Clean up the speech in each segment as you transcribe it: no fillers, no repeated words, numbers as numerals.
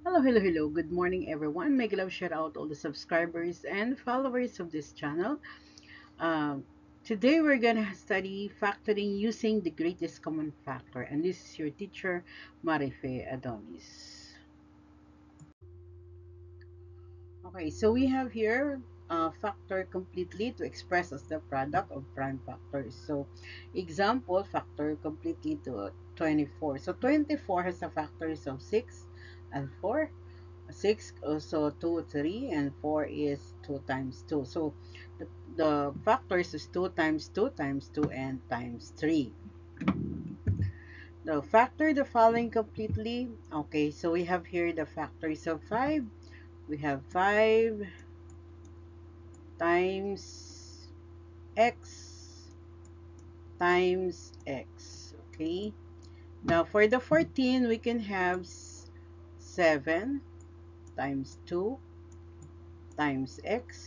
Hello. Good morning, everyone. Make love shout out all the subscribers and followers of this channel. Um, Today, we're gonna study factoring using the greatest common factor, and this is your teacher, Marife Adonis. Okay, so we have here factor completely to express as the product of prime factors. So, example, factor completely to 24. So, 24 has the factors of 6 and 4. 6 also 2 3 and 4 is 2 times 2, so the factors is 2 times 2 times 2 and times 3. The factor the following completely. Okay, so we have here the factors of 5. We have 5 times x times x. Okay, now for the 14 we can have 7 times 2 times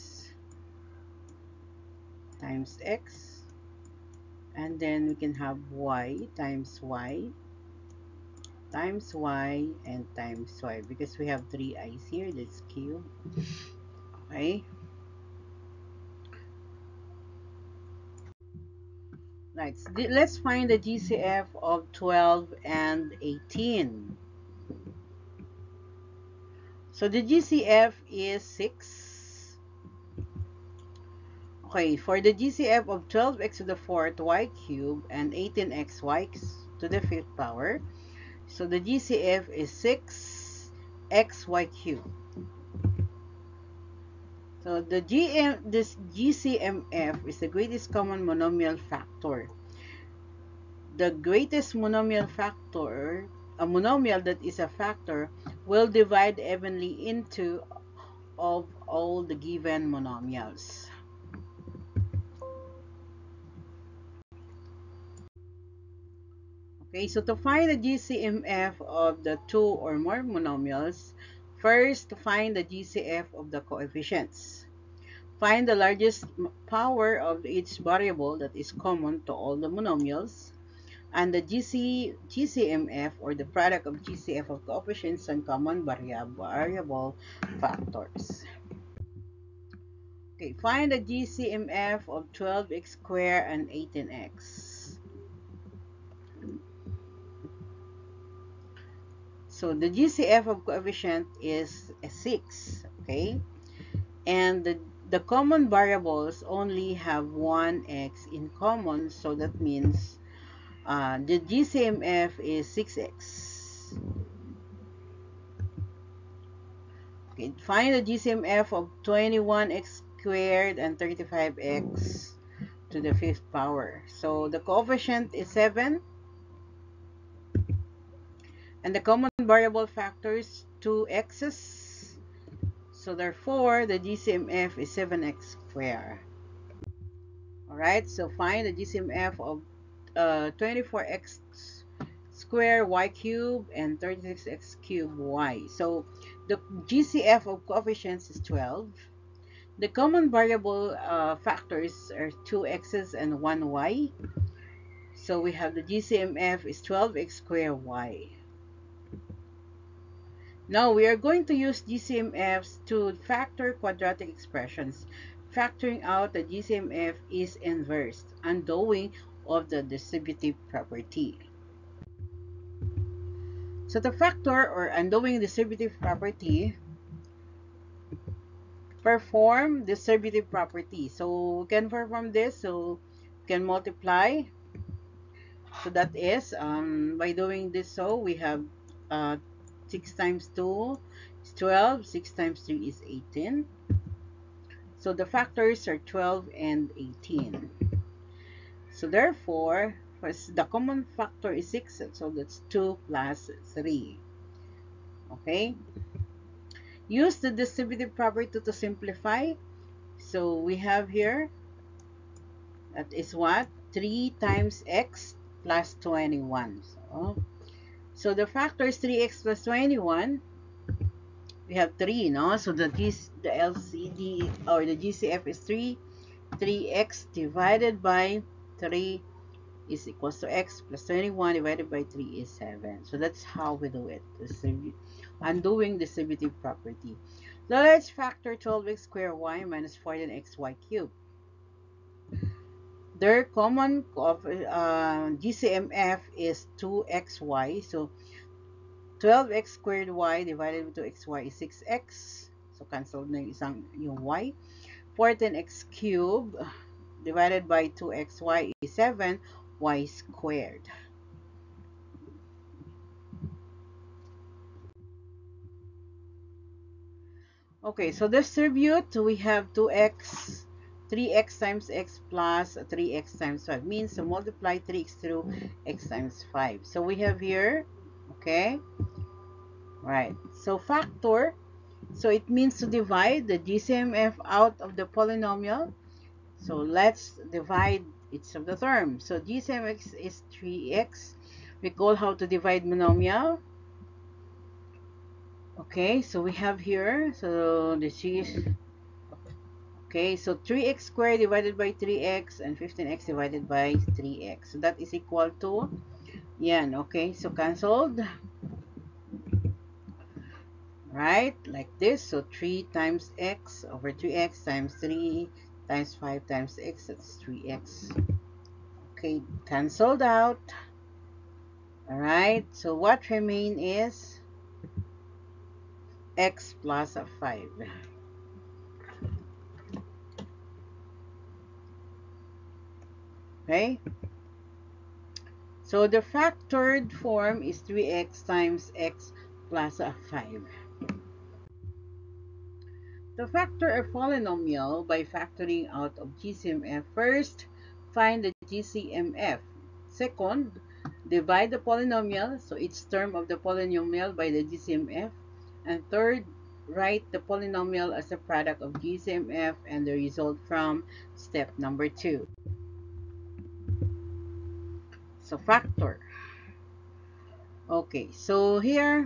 x, and then we can have y times y times y and times y, because we have three i's here. Let's cube. Okay, right, let's find the GCF of 12 and 18. So the GCF is 6. Okay, for the GCF of 12x to the 4th y cube and 18xy to the 5th power, so the GCF is 6xy cubed. So this GCMF is the greatest common monomial factor. The greatest monomial factor, a monomial that is a factor, will divide evenly into of all the given monomials. Okay, so to find the GCMF of the two or more monomials, first to find the GCF of the coefficients. Find the largest power of each variable that is common to all the monomials, and the GCMF, or the product of GCF of coefficients and common variable factors. Okay, find the GCMF of 12x squared and 18x. So the GCF of coefficient is 6, okay? And the common variables only have one x in common, so that means the GCMF is 6x. Okay, find the GCMF of 21x squared and 35x to the 5th power. So the coefficient is 7, and the common variable factors 2 x's. So therefore, the GCMF is 7x squared. Alright, so find the GCMF of 24x square y cube and 36x cube y. So the GCF of coefficients is 12. The common variable factors are 2 x's and 1 y. So we have the GCMF is 12x squared y. Now we are going to use GCMFs to factor quadratic expressions. Factoring out the GCMF is inverse, undoing of the distributive property. So to factor or undoing distributive property, perform distributive property. So we can perform this, so we can multiply. So that is, by doing this, so we have 6 times 2 is 12, 6 times 3 is 18. So the factors are 12 and 18. So therefore, first, the common factor is 6, so that's 2 plus 3. Okay? Use the distributive property to simplify. So we have here, that is what? 3 times x plus 21. So the factor is 3x plus 21. We have 3, no? So the LCD or the GCF is 3. 3x divided by 3 is equals to x plus 21 divided by 3 is 7. So that's how we do it. Undoing distributive property. Now let's factor 12x squared y minus 14xy cubed. Their common GCMF is 2xy. So 12x squared y divided by 2xy is 6x. So cancel na yung y. 14x cubed divided by 2xy is 7, y squared. Okay, so distribute, we have 2x, 3x times x plus 3x times 5. Means to multiply 3x through x times 5. So we have here, okay, right. So factor, so it means to divide the GCMF out of the polynomial. So let's divide each of the terms. So GCMX is 3x. Recall how to divide monomial. Okay, so we have here, so this is, okay, so 3x squared divided by 3x and 15x divided by 3x. So that is equal to, yan, okay, so cancelled, right, like this. So 3 times x over 3x times 3 times 5 times x, that's 3x. Okay, cancelled out. Alright, so what remain is x plus 5. Okay, so the factored form is 3x times x plus 5. To factor a polynomial by factoring out of GCMF, first, find the GCMF. Second, divide the polynomial, so each term of the polynomial by the GCMF. And third, write the polynomial as a product of GCMF and the result from step number 2. So factor. Okay, so here,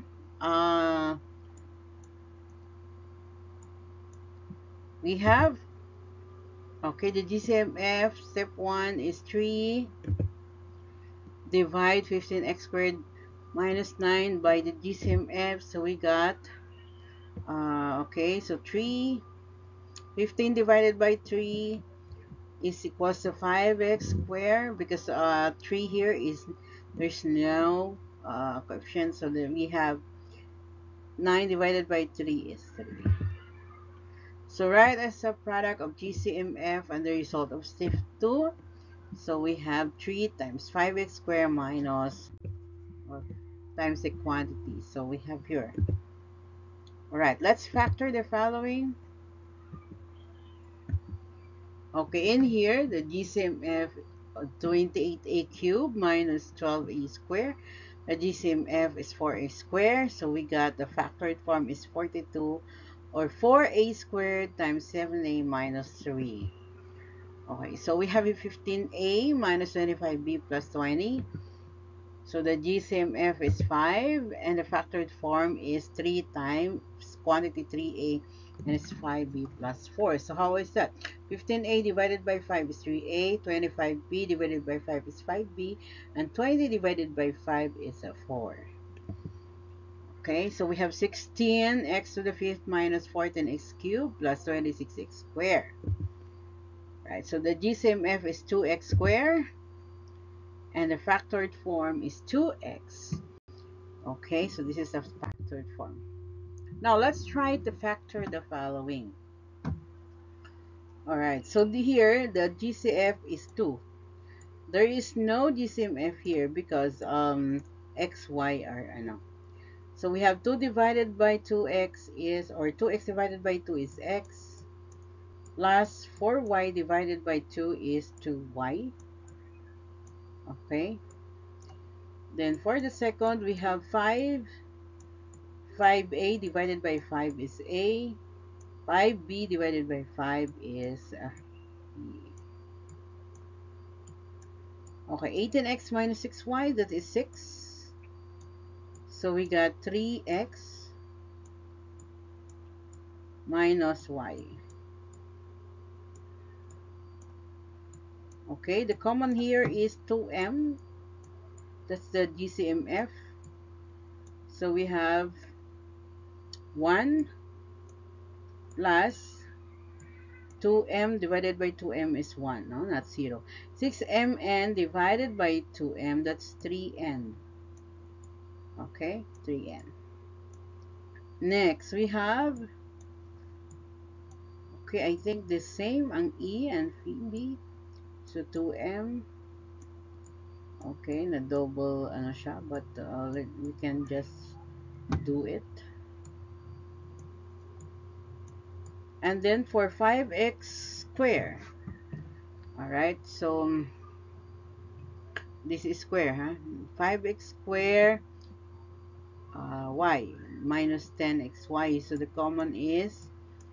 we have, okay, the GCMF, step 1 is 3, divide 15x squared minus 9 by the GCMF, so we got, okay, so 15 divided by 3 is equals to 5x squared, because 3 here is, there's no coefficient, so then we have 9 divided by 3 is 3. So write as a product of GCMF and the result of step 2. So we have 3 times 5x squared minus, or times the quantity. So we have here. Alright, let's factor the following. Okay, in here, the GCMF 28a cubed minus 12a squared. The GCMF is 4a squared. So we got the factored form is 42, or 4a squared times 7a minus 3. Okay, so we have a 15a minus 25b plus 20. So the GCMF is 5 and the factored form is 3 times quantity 3a and it's 5b plus 4. So how is that? 15a divided by 5 is 3a, 25b divided by 5 is 5b, and 20 divided by 5 is a 4. Okay, so we have 16x to the 5th minus 14x cubed plus 26x squared. Right, so the GCMF is 2x squared and the factored form is 2x. Okay, so this is the factored form. Now let's try to factor the following. Alright, so here the GCF is 2. There is no GCMF here because x, y are ano. So we have 2 divided by 2x is, or 2x divided by 2 is x, plus 4y divided by 2 is 2y. Okay. Then for the second, we have 5a divided by 5 is a, 5b divided by 5 is b. Okay, 18x minus 6y, that is 6. So we got 3x minus y. Okay, the common here is 2m. That's the GCMF. So we have 1 plus 2m divided by 2m is 1, no, not 0. 6mn divided by 2m, that's 3n. Okay, 3n. Next, we have, okay, I think the same ang E and B. So 2m, okay, na double ano siya, but we can just do it. And then for 5x square, all right, so this is square, huh? 5x square y minus 10xy, so the common is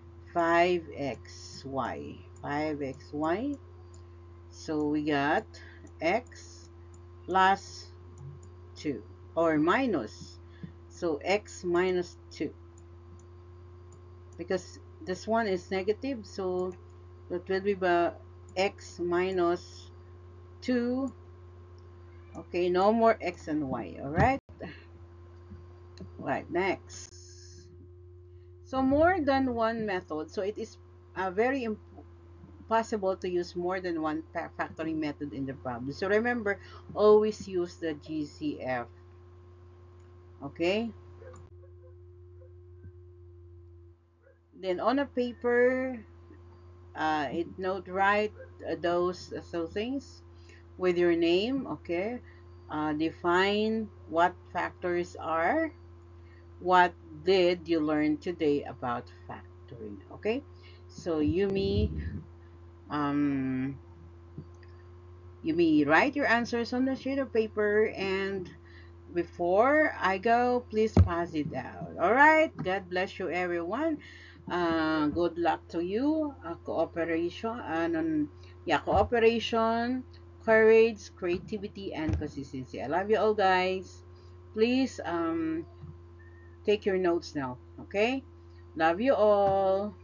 5xy. 5xy, so we got x plus 2 or minus, so x minus 2, because this one is negative, so that will be x minus 2. Okay, no more x and y. All right. Right, next. So more than one method, so it is very possible to use more than one factoring method in the problem. So remember, always use the GCF. Okay, then on a paper, note write those so things with your name. Okay, define what factors are. What did you learn today about factoring? Okay, so um, you may write your answers on the sheet of paper, and before I go, please pass it out. All right. God bless you, everyone. Good luck to you. Cooperation and yeah, cooperation, courage, creativity, and consistency. I love you all, guys. Please take your notes now. Okay. Love you all.